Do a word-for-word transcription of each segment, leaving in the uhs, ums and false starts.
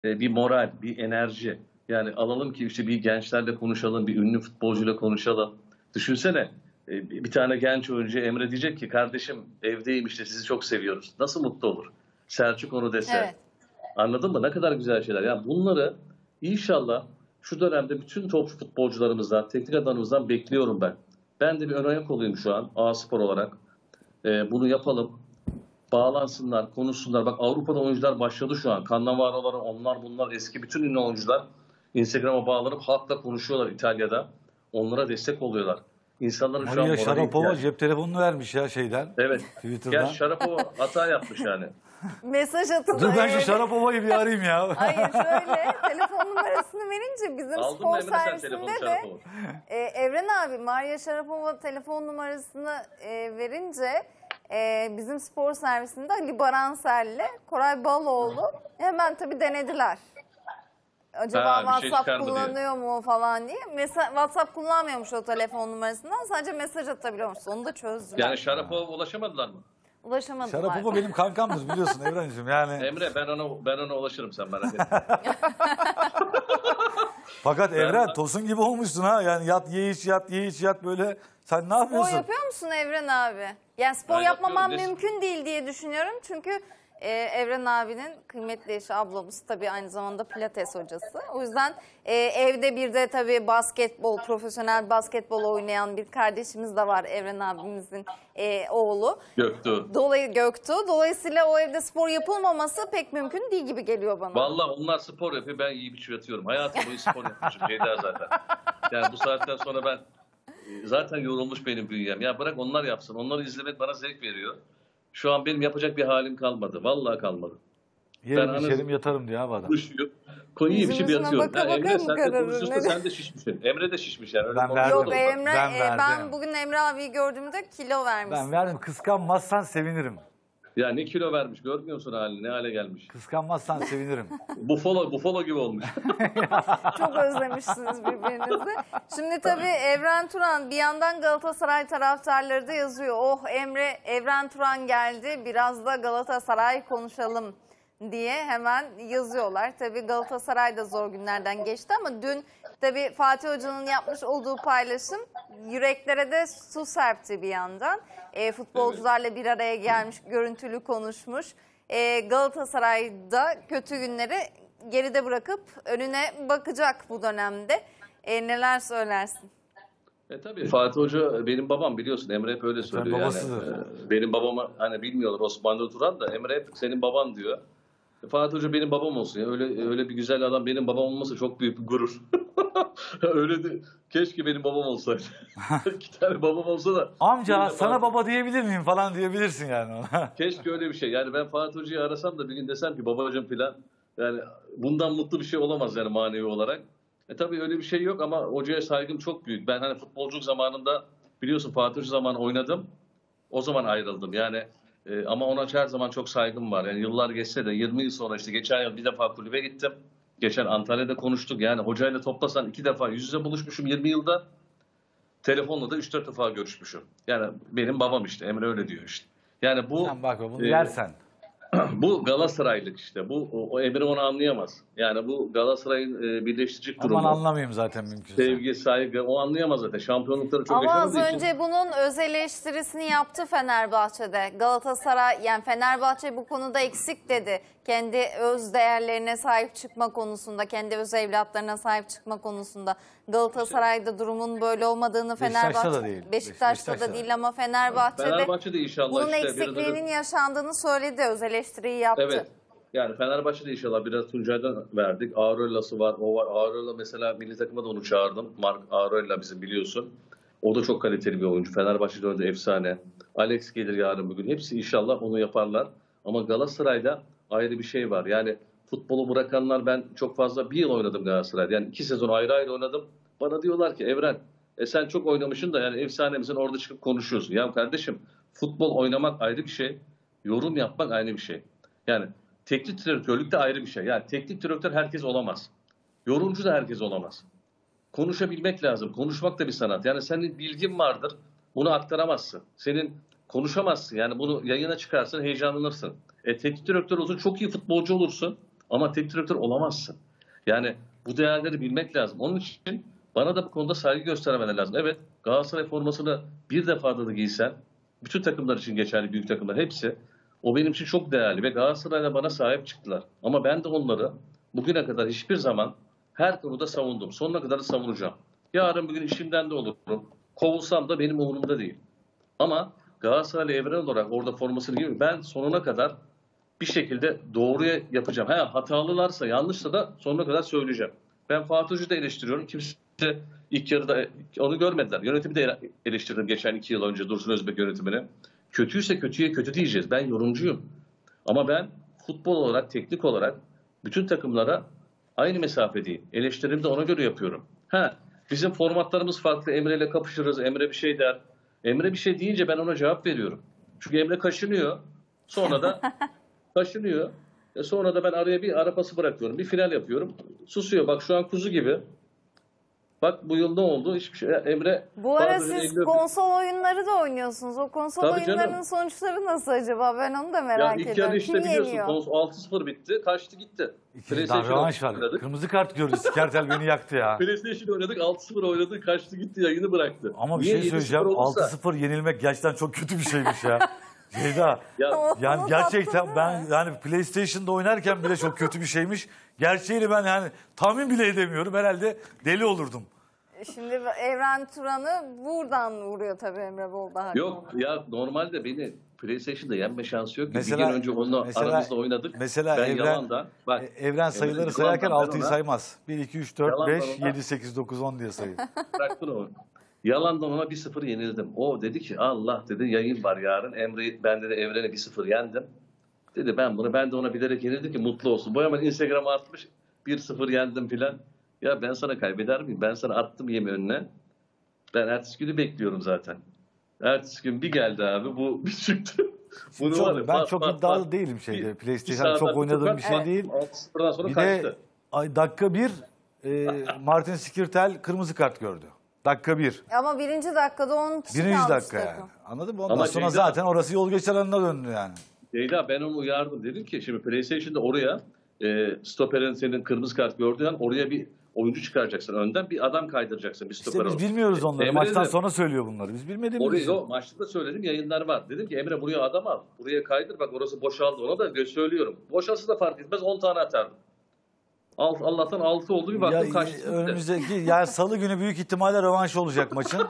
e, bir moral, bir enerji. Yani alalım ki işte bir gençlerle konuşalım, bir ünlü futbolcuyla konuşalım. Düşünsene e, bir tane genç oyuncu Emre diyecek ki kardeşim evdeyim işte sizi çok seviyoruz. Nasıl mutlu olur? Selçuk onu dese. Evet. Anladın mı? Ne kadar güzel şeyler. Yani bunları inşallah şu dönemde bütün top futbolcularımızdan, teknik adamımızdan bekliyorum ben. Ben de bir ön ayak olayım şu an A-Spor olarak. E, bunu yapalım. Bağlansınlar, konuşsunlar. Bak Avrupa'da oyuncular başladı şu an. Cannavaro'ları, onlar bunlar eski bütün ünlü oyuncular Instagram'a bağlanıp halkla konuşuyorlar İtalya'da. Onlara destek oluyorlar. İnsanların şu an Maria morale Sharapova ihtiyacı. cep telefonunu vermiş ya şeyden. Evet. Twitter'dan. Gel Sharapova hata yapmış yani. Mesaj atıldı. Dur ben şu Evet. Sharapova'yı bir arayayım ya. Hayır şöyle telefon numarasını verince bizim Aldın mı spor Emre sen telefonu servisinde de Sharapova? e, Evren abi Maria Sharapova telefon numarasını e, verince e, bizim spor servisinde Ali Baransel'le Koray Baloğlu hemen tabii denediler. Acaba Ha, bir şey WhatsApp çıkar mı diye. kullanıyor mu falan diye. Mesela WhatsApp kullanmıyormuş o telefon numarasından. Sadece mesaj atabiliyormuş. Onu da çözdüler. Yani Sharapov'a ulaşamadılar mı? Ulaşamadılar. Sharapova benim kankamdır biliyorsun Evrenciğim yani. Emre ben ona ben ona ulaşırım sen merak etme. Fakat Ben- Evren tosun gibi olmuşsun ha. Yani yat ye iç yat ye iç yat böyle. Sen ne Spor yapıyorsun? yapıyor musun Evren abi? Yani spor Ben yapmaman yapıyorum. mümkün değil diye düşünüyorum. Çünkü e, Evren abinin kıymetli eşi ablamız tabii aynı zamanda pilates hocası. O yüzden e, evde bir de tabii basketbol, profesyonel basketbol oynayan bir kardeşimiz de var Evren abimizin e, oğlu. Göktuğ. Dolayı Göktuğ. Dolayısıyla o evde spor yapılmaması pek mümkün değil gibi geliyor bana. Vallahi onlar spor yapıyor ben iyi biçim yatıyorum. Hayatım boyu spor yapmışım şeyler zaten. Yani bu saatten sonra ben e, zaten yorulmuş benim bünyem. Ya bırak onlar yapsın. Onları izlemek bana zevk veriyor. Şu an benim yapacak bir halim kalmadı. Vallahi kalmadı. Yerim Ben içerim anasını- yatarım diye abi adam. Konuşuyor. Koyayım Yüzüm işi bir yüzüne yatıyorum. baka Ha, baka Emre mı sen de kararır, konuşuyorsun ne? sen de şişmişsin. Emre de şişmiş yani. Öyle Ben konuşuyor verdim. Yok da. Emre, Ben e, verdim. ben bugün Emre abiyi gördüğümde kilo vermiş. Ben verdim kıskanmazsan sevinirim. Ya ne kilo vermiş görmüyor musun halini ne hale gelmiş. Kıskanmazsan sevinirim. Buffalo, Buffalo gibi olmuş. Çok özlemişsiniz birbirinizi. Şimdi tabii Evren Turan bir yandan Galatasaray taraftarları da yazıyor. Oh Emre, Evren Turan geldi biraz da Galatasaray konuşalım diye hemen yazıyorlar. Tabii Galatasaray da zor günlerden geçti ama dün tabii Fatih Hoca'nın yapmış olduğu paylaşım yüreklere de su serpti bir yandan. E, futbolcularla bir araya gelmiş, görüntülü konuşmuş. E, Galatasaray'da kötü günleri geride bırakıp önüne bakacak bu dönemde. E, neler söylersin? E tabii Fatih Hoca benim babam biliyorsun Emre hep öyle söylüyor yani. babasıdır. E, benim babamı hani bilmiyorlar Osmanlı Turan da Emre hep senin baban diyor. E, Fatih Hoca benim babam olsun ya. Öyle öyle bir güzel adam benim babam olması çok büyük bir gurur. Öyle de keşke benim babam olsaydı. İki tane babam olsa da. Amca Bir de sana Fatih- baba diyebilir miyim falan diyebilirsin yani ona. Keşke öyle bir şey. Yani ben Fatih Hoca'yı arasam da bir gün desem ki babacığım falan. Yani bundan mutlu bir şey olamaz yani manevi olarak. E tabii öyle bir şey yok ama hocaya saygım çok büyük. Ben hani futbolculuk zamanında biliyorsun Fatih Hoca zamanı oynadım. O zaman ayrıldım. Yani e, ama ona her zaman çok saygım var. Yani yıllar geçse de yirmi yıl sonra işte geçen yıl bir defa kulübe gittim. Geçen Antalya'da konuştuk. Yani hocayla toplasan iki defa yüz yüze buluşmuşum yirmi yılda. Telefonla da üç dört defa görüşmüşüm. Yani benim babam işte. Emre öyle diyor işte. Yani bu Sen bak bunu e, yersen. bu Galatasaraylık işte. Bu o, o Emre onu anlayamaz. Yani bu Galatasaray'ın e, birleştirici Aman kurumu. anlamayayım zaten mümkünse. Sevgi, saygı o anlayamaz zaten. Şampiyonlukları çok Ama az yaşamadığı önce için. bunun öz eleştirisini yaptı Fenerbahçe'de. Galatasaray yani Fenerbahçe bu konuda eksik dedi. Kendi öz değerlerine sahip çıkma konusunda, kendi öz evlatlarına sahip çıkma konusunda. Galatasaray'da durumun böyle olmadığını Beşiktaş'ta Fenerbahçe da değil. Beşiktaş'ta Beşiktaş'ta da da. değil ama Fenerbahçe'de Fenerbahçe'de inşallah bunun işte biraz eksikliğinin öyle- yaşandığını söyledi. Öz eleştiriyi yaptı. Evet. Yani Fenerbahçe'de inşallah biraz Tuncay'dan verdik. Aurela'sı var, o var. Aurela mesela milli takıma da onu çağırdım. Mark Aurela bizim biliyorsun. O da çok kaliteli bir oyuncu. Fenerbahçe'de önce efsane. Alex gelir yarın bugün. Hepsi inşallah onu yaparlar. Ama Galatasaray'da ayrı bir şey var. Yani futbolu bırakanlar ben çok fazla bir yıl oynadım Galatasaray'da. Yani iki sezon ayrı ayrı oynadım. Bana diyorlar ki Evren e sen çok oynamışsın da yani efsane misin orada çıkıp konuşuyorsun. Ya kardeşim futbol oynamak ayrı bir şey. Yorum yapmak ayrı bir şey. Yani teknik direktörlük de ayrı bir şey. Yani teknik direktör herkes olamaz. Yorumcu da herkes olamaz. Konuşabilmek lazım. Konuşmak da bir sanat. Yani senin bilgin vardır. Bunu aktaramazsın. Senin konuşamazsın. Yani bunu yayına çıkarsın heyecanlanırsın. E, teknik direktör olsun çok iyi futbolcu olursun. Ama teknik direktör olamazsın. Yani bu değerleri bilmek lazım. Onun için bana da bu konuda saygı göstermeleri lazım. Evet, Galatasaray formasını bir defada da giysen, bütün takımlar için geçerli, büyük takımlar hepsi, o benim için çok değerli ve Galatasaray'da bana sahip çıktılar. Ama ben de onları bugüne kadar hiçbir zaman her konuda savundum. Sonuna kadar da savunacağım. Yarın bugün işimden de olurum. Kovulsam da benim umurumda değil. Ama Galatasaraylı evren olarak orada formasını giyiyorum. Ben sonuna kadar bir şekilde doğruya yapacağım. Ha, hatalılarsa, yanlışsa da sonuna kadar söyleyeceğim. Ben Fatih Hoca'yı da eleştiriyorum. Kimse ilk yarıda onu görmediler. Yönetimi de eleştirdim geçen iki yıl önce Dursun Özbek yönetimini. Kötüyse kötüye kötü diyeceğiz. Ben yorumcuyum. Ama ben futbol olarak, teknik olarak bütün takımlara aynı mesafedeyim. Eleştirimi de ona göre yapıyorum. Ha, bizim formatlarımız farklı. Emre ile kapışırız. Emre bir şey der. Emre bir şey deyince ben ona cevap veriyorum. Çünkü Emre kaşınıyor. Sonra da kaşınıyor. E sonra da ben araya bir ara pası bırakıyorum. Bir final yapıyorum. Susuyor. Bak şu an kuzu gibi. Bak bu yıl ne oldu? Hiçbir şey. Emre Bu ara bazı siz elli- konsol oyunları da oynuyorsunuz. O konsol Tabii oyunlarının canım. sonuçları nasıl acaba? Ben onu da Ya merak ilk ediyorum. yarı işte Kim biliyorsun yeniyor? kons- altı sıfır bitti. Kaçtı gitti. İkinci daha rövanş var. oynadık. Kırmızı kart gördü. Skertel beni yaktı ya. PlayStation oynadık. altı sıfır oynadı. Kaçtı gitti. Yayını bıraktı. Ama bir Niye şey yedi sıfır söyleyeceğim. olursa- altı sıfır yenilmek gerçekten çok kötü bir şeymiş ya. Ceyda. Ya, O- Yani onu gerçekten tatlı ben değil mi? yani PlayStation'da oynarken bile çok kötü bir şeymiş. Gerçeğini ben yani tahmin bile edemiyorum. Herhalde deli olurdum. Şimdi Evren Turan'ı buradan vuruyor tabii Emre Boldağ. yok ya normalde beni PlayStation'da yenme şansı yok. ki. Mesela- bir gün önce onunla mesela- aramızda oynadık. mesela ben Evren- yalandan bak E, Evren sayıları yalandan sayarken ben altıyı ona- saymaz. bir, iki, üç, dört, Yalandan beş, ona- yedi, sekiz, dokuz, on diye sayıyor. bıraktın onu. Yalandan ona bir sıfır yenildim. O dedi ki Allah dedi yayın var yarın. Emre ben de Evren'e bir sıfır yendim. Dedi ben bunu ben de ona bilerek yenildim ki mutlu olsun. Bu hemen Instagram'a atmış bir sıfır yendim filan. Ya ben sana kaybeder miyim? Ben sana attım yemi önüne. Ben ertesi günü bekliyorum zaten. Ertesi gün bir geldi abi bu bir çıktı. Bunu Çok- var ya, ben pat, çok pat, iddialı pat. değilim şeyde. Bir- PlayStation bir çok sağdan oynadığım tutar, bir şey değil. altı sıfırdan sonra Bir kaçtı. de ay, dakika bir e, Martin Skirtel kırmızı kart gördü. Dakika bir. Ama birinci dakikada on kişi Birinci kalmış dakika takım. yani. Anladın mı? Ondan Ama sonra Ceyda- zaten orası yol geçer alanına döndü yani. Leyla ben onu uyardım. Dedim ki şimdi PlayStation'da oraya e, stoperin senin kırmızı kart gördüğün an oraya bir oyuncu çıkaracaksın. Önden bir adam kaydıracaksın. Bir stoper İşte biz olarak. bilmiyoruz onları. Emre Maçtan dedim. sonra söylüyor bunları. Biz bilmediğimiz Oraya için. o maçta söyledim yayınlar var. Dedim ki Emre buraya adam al. Buraya kaydır bak orası boşaldı. Ona da gö- söylüyorum. Boşalsa da fark etmez on tane atardım. Alt, Allah'tan altı oldu bir baktım Ya, kaçtı. gitti. önümüzdeki yani salı günü büyük ihtimalle rövanşı olacak maçın.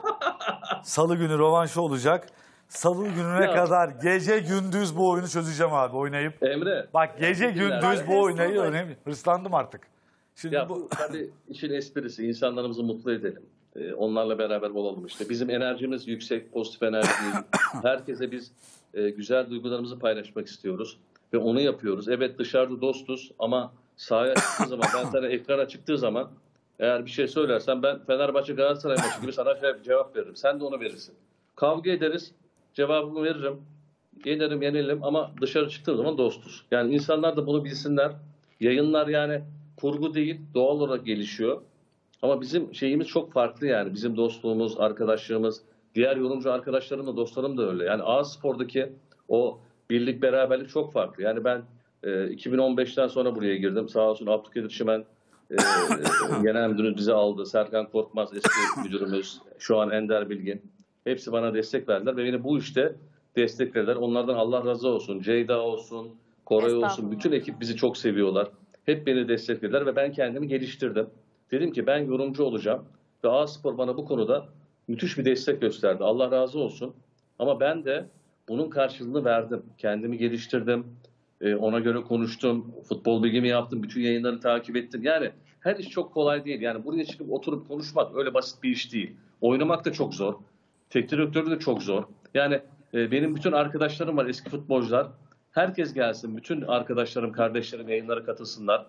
Salı günü rövanşı olacak. Salı gününe Ya. kadar gece gündüz bu oyunu çözeceğim abi oynayıp. Emre. Bak gece Dinler. gündüz bu oynayı Hırslı. önemli. Hırslandım artık. Şimdi Ya bu bu tabii işin esprisi. İnsanlarımızı mutlu edelim. Ee, onlarla beraber olalım işte. Bizim enerjimiz yüksek, pozitif enerjiyiz. Herkese biz e, güzel duygularımızı paylaşmak istiyoruz. Ve onu yapıyoruz. Evet dışarıda dostuz ama sahaya çıktığı zaman, ben sana ekrana çıktığı zaman eğer bir şey söylersen ben Fenerbahçe Galatasaray maçı gibi sana şey- cevap veririm. Sen de onu verirsin. Kavga ederiz, cevabımı veririm. Yenerim, yenilim ama dışarı çıktığı zaman dostuz. Yani insanlar da bunu bilsinler. Yayınlar yani kurgu değil, doğal olarak gelişiyor. Ama bizim şeyimiz çok farklı yani. Bizim dostluğumuz, arkadaşlığımız, diğer yorumcu arkadaşlarım da dostlarım da öyle. Yani A-Spor'daki o birlik, beraberlik çok farklı. Yani ben e, iki bin on beşten sonra buraya girdim. Sağ olsun Abdülkadir Çimen e, genel müdürümüz bizi aldı. Serkan Korkmaz eski müdürümüz, şu an Ender Bilgin. Hepsi bana destek verdiler ve beni bu işte destek verdiler. Onlardan Allah razı olsun. Ceyda olsun, Koray olsun. Estağfurullah. Bütün ekip bizi çok seviyorlar. Hep beni desteklediler ve ben kendimi geliştirdim. Dedim ki ben yorumcu olacağım ve A-Spor bana bu konuda müthiş bir destek gösterdi. Allah razı olsun. Ama ben de bunun karşılığını verdim. Kendimi geliştirdim. Ee, ona göre konuştum. Futbol bilgimi yaptım. Bütün yayınları takip ettim. Yani her iş çok kolay değil. Yani buraya çıkıp oturup konuşmak öyle basit bir iş değil. Oynamak da çok zor. Teknik direktörü de çok zor. Yani e, benim bütün arkadaşlarım var eski futbolcular. Herkes gelsin. Bütün arkadaşlarım, kardeşlerim yayınlara katılsınlar.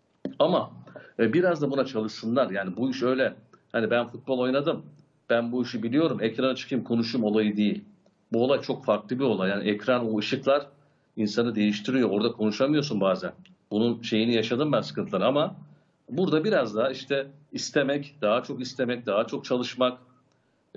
Ama e, biraz da buna çalışsınlar. Yani bu iş öyle. Hani ben futbol oynadım. Ben bu işi biliyorum. Ekrana çıkayım konuşayım olayı değil. Bu olay çok farklı bir olay. Yani ekran, o ışıklar insanı değiştiriyor. Orada konuşamıyorsun bazen. Bunun şeyini yaşadım ben, sıkıntıları, ama burada biraz daha işte istemek, daha çok istemek, daha çok çalışmak, e,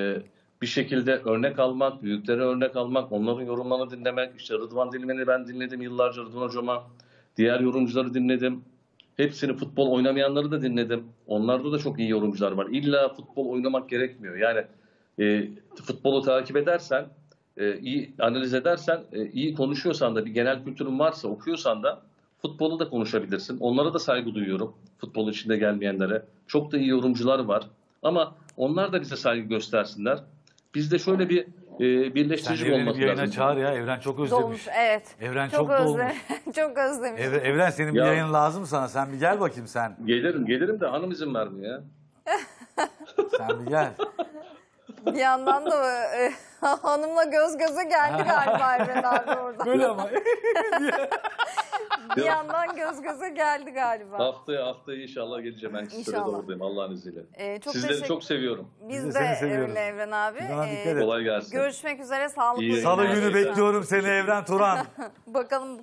bir şekilde örnek almak, büyüklere örnek almak, onların yorumlarını dinlemek. İşte Rıdvan Dilmen'i ben dinledim yıllarca, Rıdvan hocama. Diğer yorumcuları dinledim. Hepsini, futbol oynamayanları da dinledim. Onlarda da çok iyi yorumcular var. İlla futbol oynamak gerekmiyor. Yani e, futbolu takip edersen, e, iyi analiz edersen, e, iyi konuşuyorsan da, bir genel kültürün varsa, okuyorsan da futbolu da konuşabilirsin. Onlara da saygı duyuyorum. Futbolun içinde gelmeyenlere. Çok da iyi yorumcular var. Ama onlar da bize saygı göstersinler. Bizde şöyle bir e, Sen birleştirici Evren'i olması bir yayına lazım. çağır ya. Evren çok özlemiş. Dolmuş, evet. Evren çok, çok özle dolmuş. çok özlemiş. Evren, Evren senin bir Ya- yayın lazım sana. Sen bir gel bakayım sen. Gelirim, gelirim de hanım izin vermiyor ya. Sen bir gel. Bir yandan da e, hanımla göz göze geldi galiba Evren abi orada. Böyle ama. Bir yandan göz göze geldi galiba. Haftaya haftaya inşallah geleceğim. En kısa sürede İnşallah. oradayım Allah'ın izniyle. Ee, çok Sizleri teşekkür- çok seviyorum. Biz Biz de de seni seviyoruz. öyle Evren abi. Buna Ee, dikkat et. Kolay gelsin. görüşmek üzere. Sağlıklı İyi günler. Salı günü Evet. bekliyorum seni Evren Turan. Bakalım